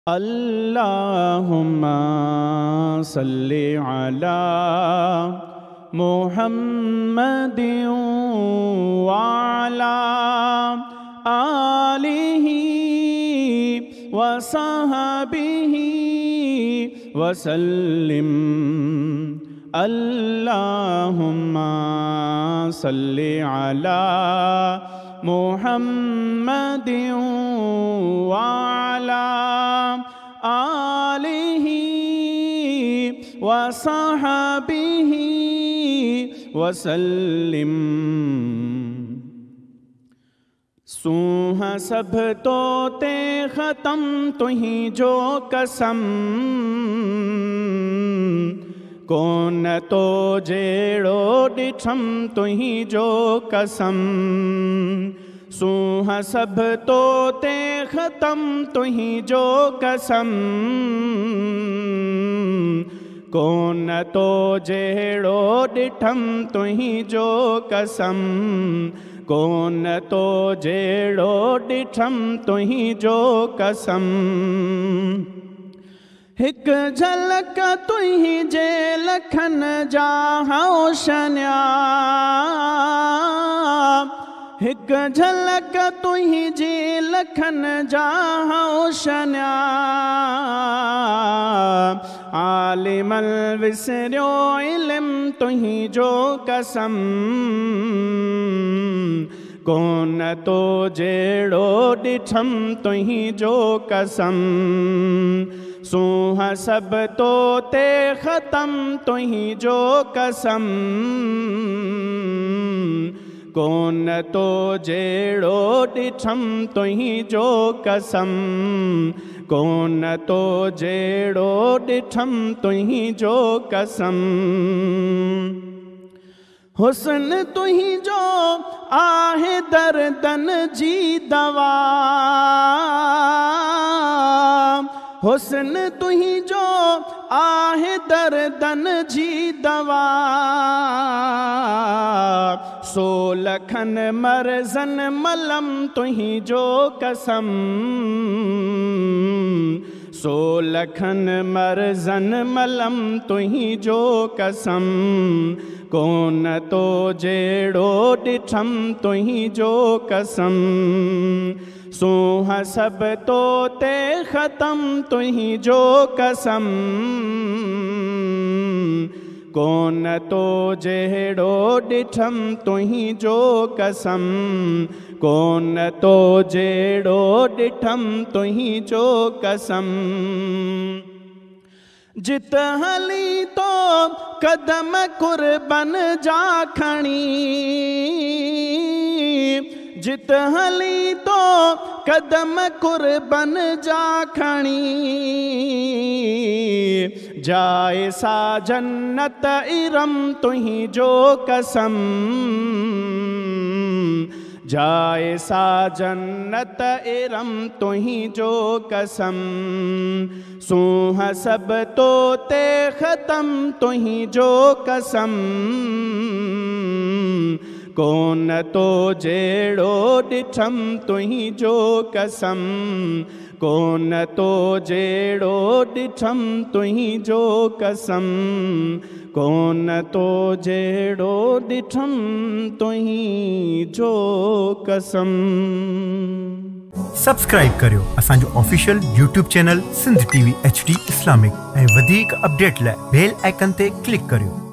अल्लाहुम्मा सल्ली अला मुहम्मदिन व अला आलिहि व सहबिहि वसल्लिम। अल्लाहुम्मा सल्ली अला मुहम्मदिन व अला आलिहि व सहबिहि वसल्लिम। सूह सब तो ते ख़त्म तुही जो कसम, कोन तो जेड़ो डिठम तुही जो कसम। सूह सब तो ते ख़त्म तुही जो कसम, कोन तो जेड़ो डिठम तुही जो कसम। कोन तो जेड़ो डिठम तुही जो कसम। हिक झलक तुही जे लखन जा होशन्या, हिक झलक तुही जी लखन जा होशन्या। आलिमल विसरियो इल्म तुही जो कसम, कोन तो जेड़ो डिठम तुही जो कसम। सूह सब तो ते ख़त्म तुही जो कसम, कोन तो जेड़ो डिठम तुही जो कसम। कोन तो जेड़ो डिठम तुही जो कसम। हुस्न तुही जो आहे दर्दन जी दवा, हुस्न तुही जो आहे दर्दन जी दवा। सो लखन मरज़न मलम तुही जो कसम, सो लखन मरज़न मलम तुही जो कसम। कोन तो जेड़ो डिठम तुही जो कसम। सूह सब तो ते ख़त्म तुही जो कसम, कोन तो जेड़ो डिठम तुही जो कसम। कोन तो जेड़ो डिठम तुही जो कसम। जित हली तो कदम कुर्बन जा खणी, जित हली तो कदम कुर्बन जा खणी। जाए सा जन्नत इरम तुही जो कसम, जाए सा जन्नत इरम तुही जो कसम। सूह सब तो ते ख़त्म तुही जो कसम, कोन तो जेड़ो डिठम तुही जो कसम। कोन तो जेड़ो डिठम तुही जो कसम। कोन तो जेड़ो डिठम तुही जो कसम। सब्सक्राइब करियो असांजो official YouTube channel Sindh TV HD Islamic ऐं वधीक अपडेट लाइ बेल आइकन ते क्लिक करियो।